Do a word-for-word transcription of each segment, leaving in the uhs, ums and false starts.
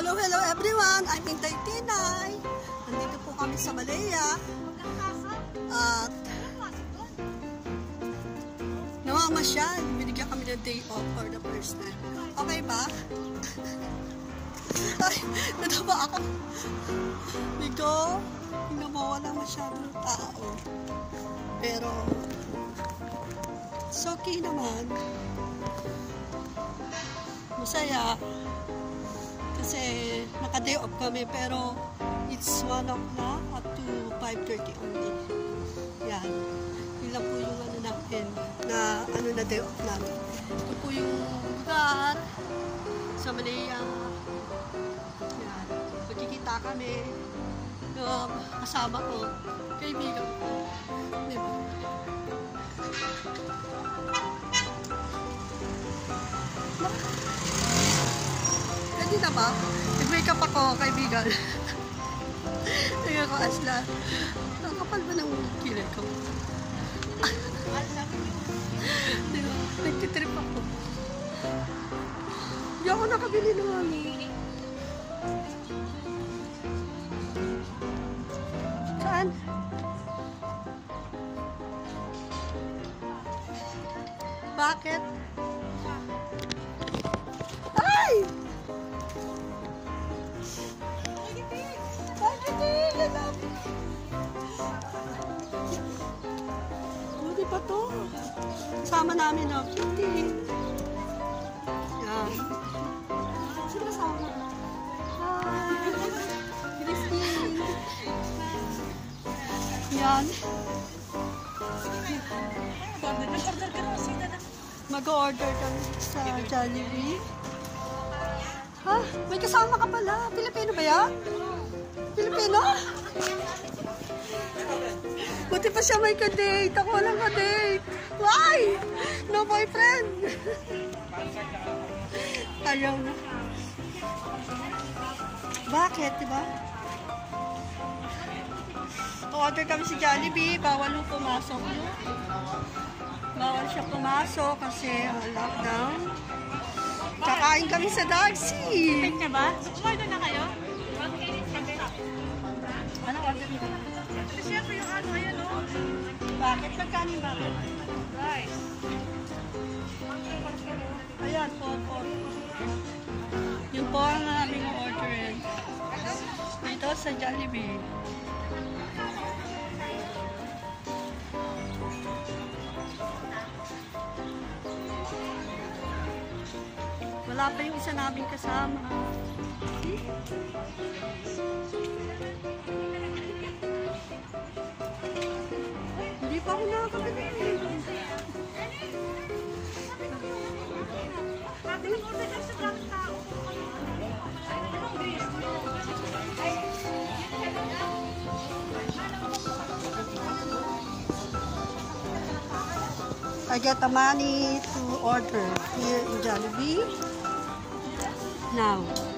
Hello, hello everyone! I'm Intay Tinay. Nandito po kami sa Malaya. At namamasyal. Binigyan kami ng day off for the first time. Okay ba? Ay, nataba ako. Dito, hindi mo wala masyadong tao. Pero, it's okay naman. Masaya. Kasi naka-day off kami pero it's one o'clock up to five thirty only. Yan. Yun lang po yung ano natin na ano na day off namin. Ito po yung lugar sa Malaya. Yan. Magkikita kami yung kasama ko. Kaibigan ko. Diba? Hindi na ba? Nag-wake up ako, kaibigan. Tingnan ko, Aslan. Ang kapal ba ng kilay ko? Diba? Nagtitrip ako. Hindi ako nakabili ng ano. Saan? Bakit? Ay! Buti pa to. Kasama namin na cutie. Yan. Sino kasama? Hi! Christine! Yan. Mag-order kami sa Jollibee. Ha? May kasama ka pala. Pilipino ba yan? Pilipino? Buti pa siya may ka-date. Ako walang ka-date. Why? No boyfriend. Ayaw na. Bakit, diba? Order kami si Jollibee. Bawal yung pumasok yun. Bawal siya pumasok kasi uh, lockdown. Kakain kami sa Darcy. Tingnan niya ba? Order na kayo? Ano order nito? Kasi siyempre yung ano, ayan o. Bakit? Magkano bakit? Rice. Ayan, po, po. Yung po ang aming orderin. Dito sa Jollibee. Wala pa yung isa naming kasama. Hindi pa ako nakakabili. I get the money to order here in Jollibee. Now.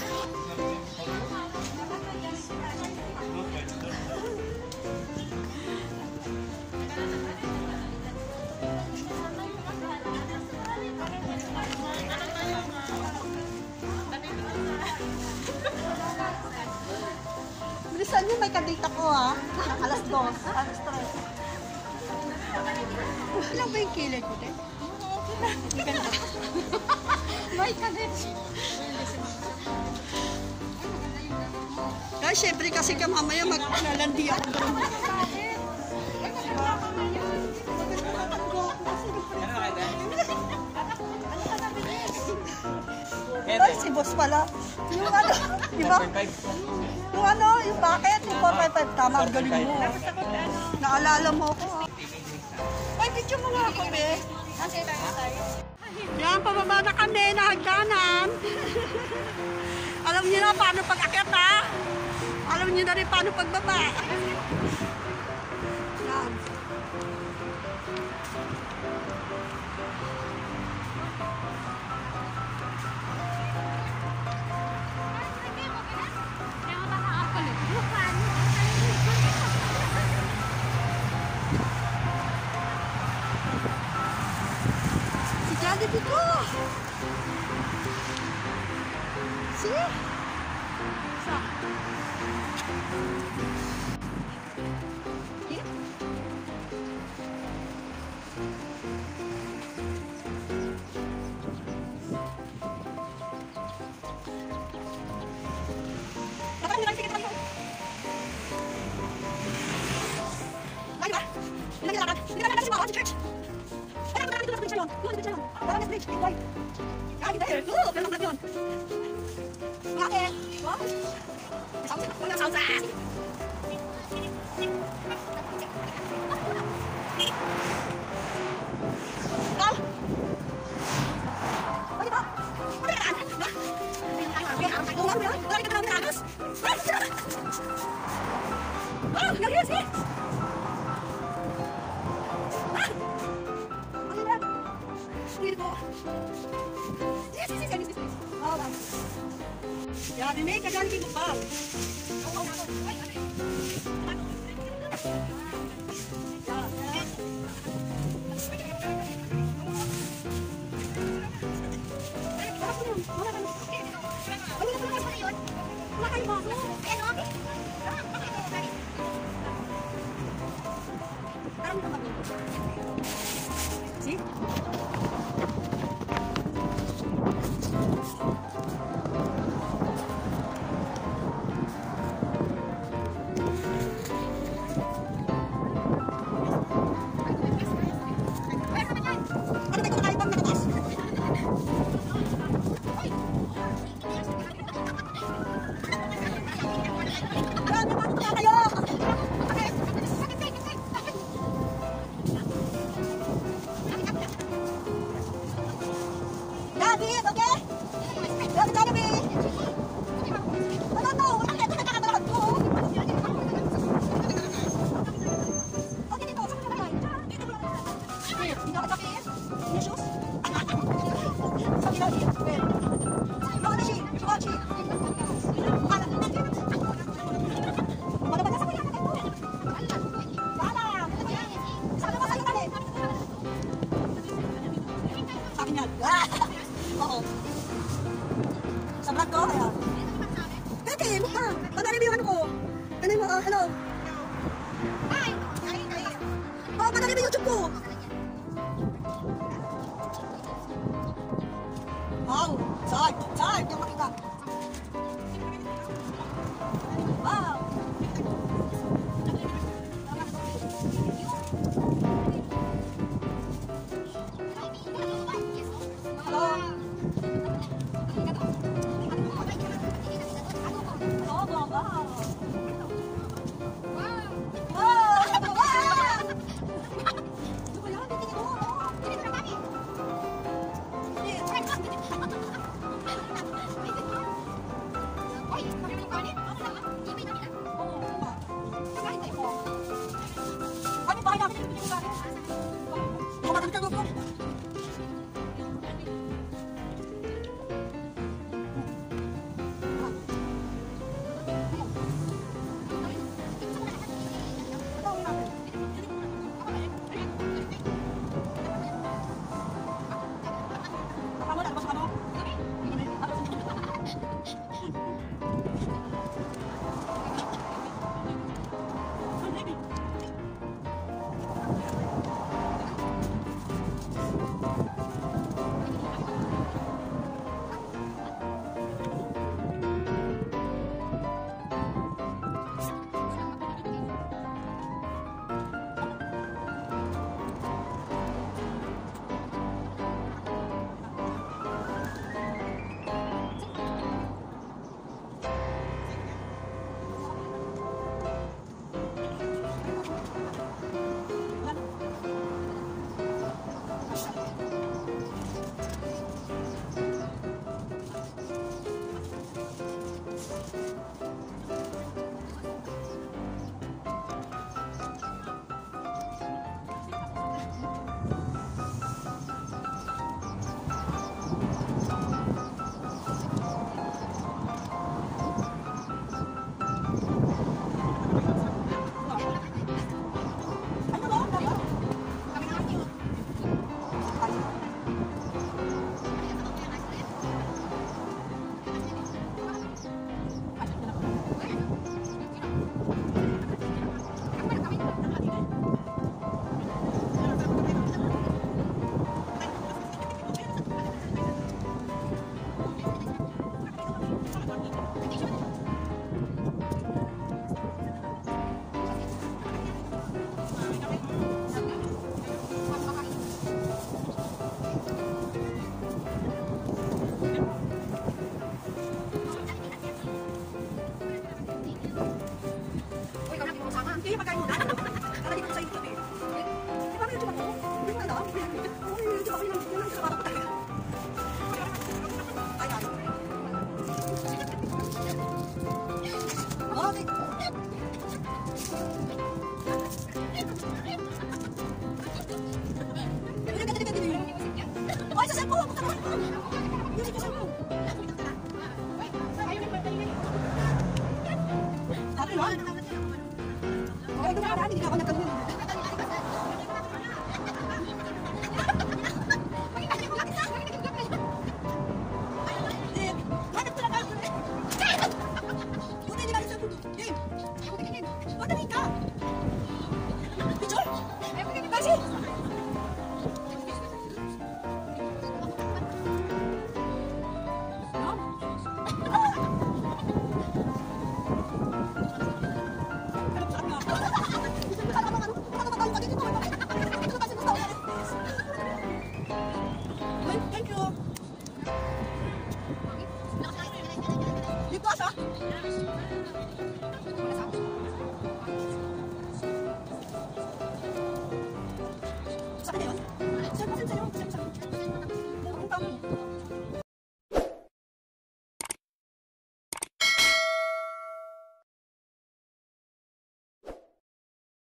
Bilisan niyo, may kadate ako ha. Alas dos, alas tres. Alam ba yung kilay ko din? Hindi ganda. May kadate. Guys, syempre kasi ka mamaya maglalandi ako doon. Ay, si boss pala. Yung ano, di ba? Yung ano, yung bakit? Yung four five five. Tama, ang galing mo. Naalala mo ako. Ay, video mo nga ako, be. Yan, pababa na kami na hagdanan. Alam niyo na paano pag-akyat, ha? Alam niyo na rin paano pagbaba. Yan. Si Jollibee ko! See? Isa. Ya, di may kaganti mo pa. See? Oo. Sa vlog ko, kaya. Pwede, mukha. Pagkari mo yung ano ko. Ano yung, uh, hello? Ay! Ay, ay. Oo, pagkari mo yung YouTube ko. Wow! Saan? Saan? Yung makita. Wow! Ay, sa cellphone! Huwag ka naman! Music ka cellphone! Ate, no? Okay, ito nakaraan, hindi ka ako nagkaroon. Hanap ko lang ako. Buti nila sa cellphone. Game! Buti ka, game! Buti ka! Picture! Kasi,